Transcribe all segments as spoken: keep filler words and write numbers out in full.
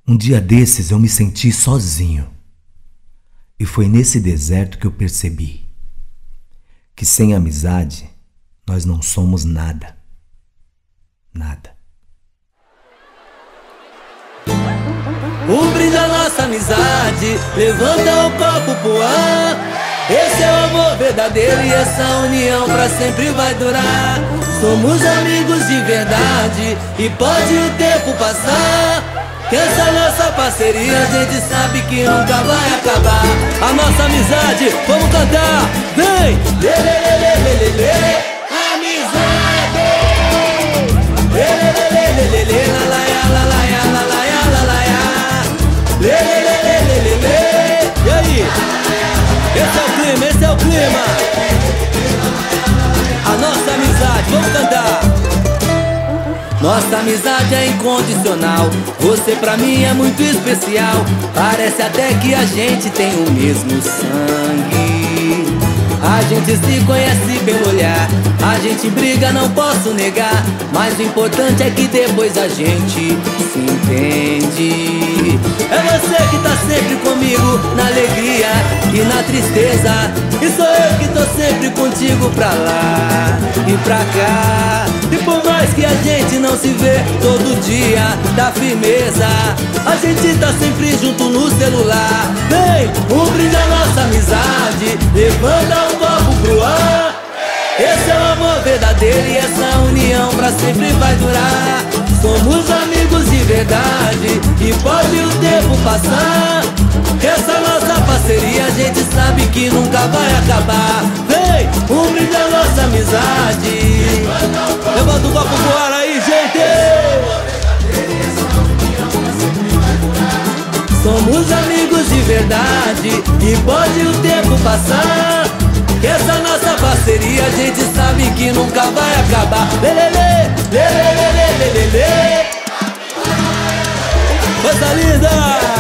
Um dia desses eu me senti sozinho. E foi nesse deserto que eu percebi que sem amizade nós não somos nada. Nada. Um brinde a nossa amizade, levanta o copo pro ar. Esse é o amor verdadeiro e essa união pra sempre vai durar. Somos amigos de verdade e pode o tempo passar, que essa nossa parceria a gente sabe que nunca vai acabar. A nossa amizade, vamos cantar, vem! Lê, lê, lê, lê, lê, lê, lê. Amizade! Lê, lê, lê, lê, lê, lê, lê, la, la, ya, la, la, ya, la, la, ya, la, la, ya. Lê, lê, lê, lê, lê, lê, lê. E aí? Esse é o clima, esse é o clima. A nossa amizade, vamos cantar. Nossa amizade é incondicional, você pra mim é muito especial. Parece até que a gente tem o mesmo sangue. A gente se conhece pelo olhar, a gente briga, não posso negar, mas o importante é que depois a gente se entende. É você que tá sempre comigo na alegria e na tristeza, e sou eu que tô sempre contigo pra lá e pra cá. E por mais que a gente não se vê todo dia, dá firmeza, a gente tá sempre junto no celular. Vem, um brinde a nossa amizade, levanta um copo pro ar. Esse é o amor verdadeiro e essa união pra sempre vai durar. Somos amigos de verdade e pode o tempo passar, que essa nossa parceria a gente sabe que nunca vai acabar. Vem, um brinde a nossa amizade. Levanta o copo pro ar aí, gente. Somos amigos de verdade e pode o tempo passar, que essa nossa parceria a gente sabe que nunca vai acabar. Lê, lê, lê, lê, lê, lê, lê, lê, lê. Coisa linda.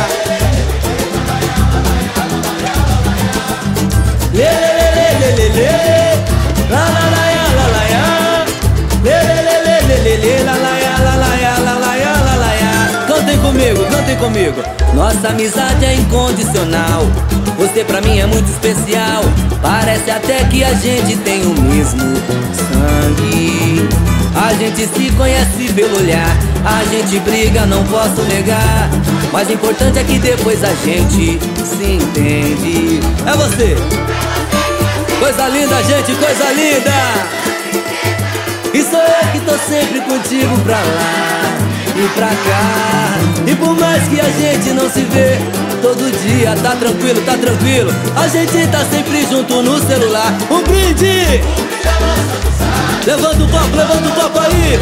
Lê, lê, lê, lê, lê, lê. La, la, la, ya, la, la, ya. Lê, lê, lê, lê, lê, lê, lê. La, la, ya, la, la, ya, la, la, ya, la, la, ya. Cantem comigo, cantem comigo. Nossa amizade é incondicional, você pra mim é muito especial. Parece até que a gente tem o mesmo sangue. A gente se conhece pelo olhar, a gente briga, não posso negar, mas o importante é que depois a gente se entende. É você. Coisa linda, gente, coisa linda. E sou eu que tô sempre contigo pra lá e pra cá. E por mais que a gente não se vê todo dia, tá tranquilo, tá tranquilo, a gente tá sempre junto no celular. Um brinde! Levanta o copo, levanta o copo aí.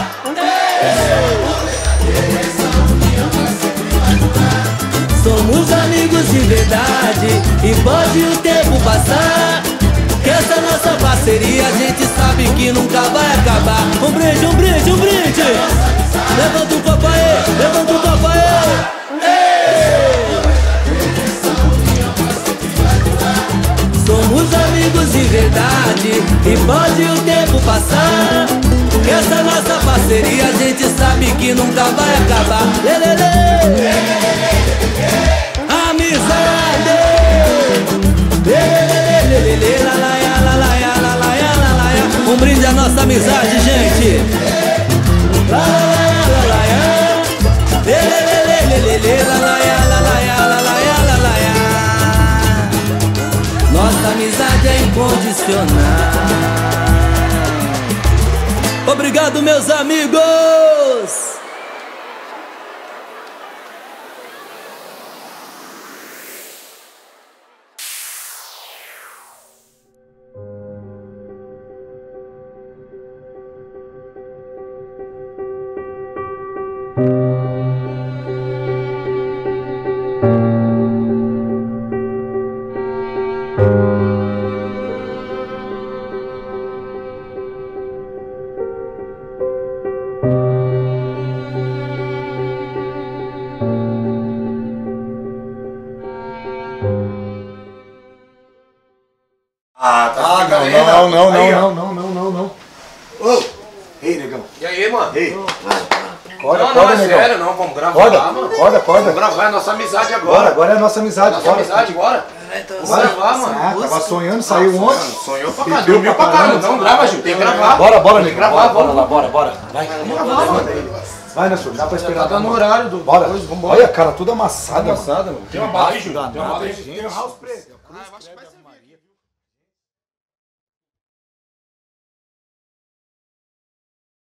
Somos amigos de verdade e pode o tempo passar, que essa nossa parceria a gente sabe que nunca vai acabar. Um brinde, um brinde, um brinde. Levanta o copo aí, levanta o copo aí. Somos amigos de verdade e pode o tempo passar, que essa nossa parceria a gente sabe que nunca vai acabar. Lê, lê, lê. Amizade. Lê, lê, lê, lê, lê, la, la, ya, la, la, ya, la, la, ya, la, la, ya. Um brinde à nossa amizade, gente. La, la, la, la, la, ya. Lê, lê, lê, lê, lê, lê, la, la, ya, la, la, ya, la, la, ya, la, la, ya. Nossa amizade é incondicional. Obrigado, meus amigos. Ah, tá Ah, não, não, não, não, não, não, não, não, não. Ô, ei, negão. E aí, mano? Ei, Acorda, não, acorda, não, é negão. sério, não, vamos gravar, Acorda, mano. acorda, acorda. Vamos gravar, é nossa amizade agora. Bora, agora é a nossa amizade. Nossa Bora. amizade, bora. Vamos gravar, mano. Ah, tava sonhando, saiu ontem. Sonhou pra Pediu caramba, dormiu pra pra caramba. caramba. Não, grava, Gil, tem que gravar. Bora, bora, Tem que negão. gravar, Bora, vamos lá, bora, bora. Vai. gravar, mano. Vai, Nelson, dá pra esperar. Tá dando horário do... Bora. Coisa, vambora. Olha, cara, tudo amassado. Amassada, mano. Tem uma barra aí, Gil. Tem uma barra aí. Tem o house preto. Ah, eu acho que vai servir.